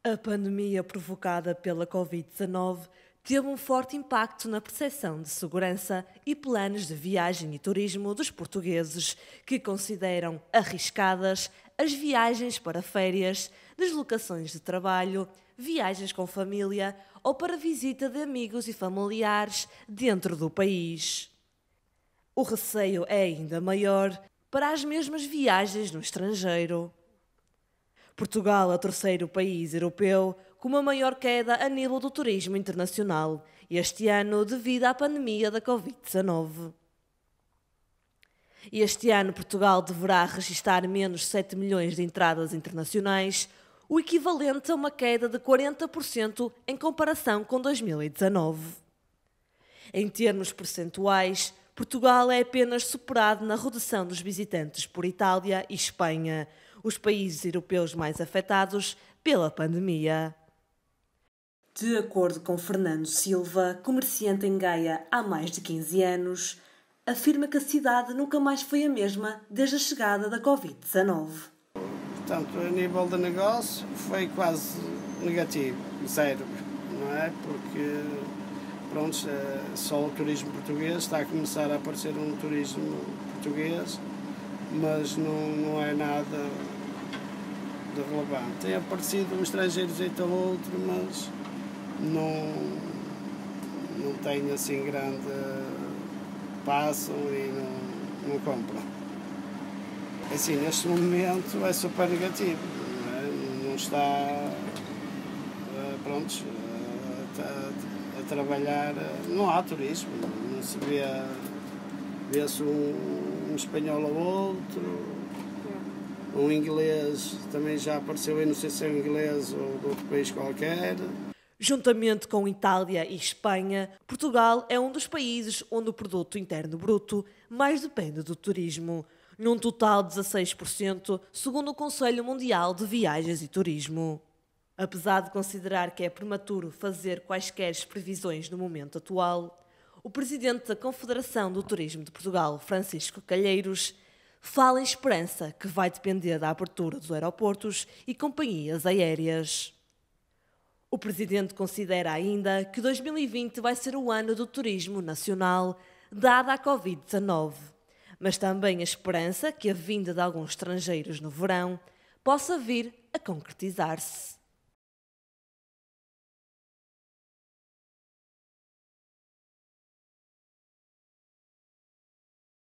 A pandemia provocada pela Covid-19 teve um forte impacto na percepção de segurança e planos de viagem e turismo dos portugueses, que consideram arriscadas as viagens para férias, deslocações de trabalho, viagens com família ou para visita de amigos e familiares dentro do país. O receio é ainda maior para as mesmas viagens no estrangeiro. Portugal é o terceiro país europeu com uma maior queda a nível do turismo internacional este ano devido à pandemia da Covid-19. Este ano Portugal deverá registrar menos 7 milhões de entradas internacionais, o equivalente a uma queda de 40% em comparação com 2019. Em termos percentuais, Portugal é apenas superado na redução dos visitantes por Itália e Espanha, os países europeus mais afetados pela pandemia. De acordo com Fernando Silva, comerciante em Gaia há mais de 15 anos, afirma que a cidade nunca mais foi a mesma desde a chegada da Covid-19. Portanto, a nível de negócio foi quase negativo, zero, não é? Porque, pronto, só o turismo português, está a começar a aparecer um turismo português, mas não é nada de relevante. Tem aparecido um estrangeiro de jeito ou outro, mas não tem assim grande... passam e não compram. Assim, neste momento é super negativo, não é? Não está pronto, a trabalhar, não há turismo, não se vê-se um espanhol ou outro, um inglês também já apareceu aí, não sei se é um inglês ou de outro país qualquer. Juntamente com Itália e Espanha, Portugal é um dos países onde o produto interno bruto mais depende do turismo, num total de 16%, segundo o Conselho Mundial de Viagens e Turismo. Apesar de considerar que é prematuro fazer quaisquer previsões no momento atual, o presidente da Confederação do Turismo de Portugal, Francisco Calheiros, fala em esperança que vai depender da abertura dos aeroportos e companhias aéreas. O presidente considera ainda que 2020 vai ser o ano do turismo nacional, dada a Covid-19, mas também a esperança que a vinda de alguns estrangeiros no verão possa vir a concretizar-se.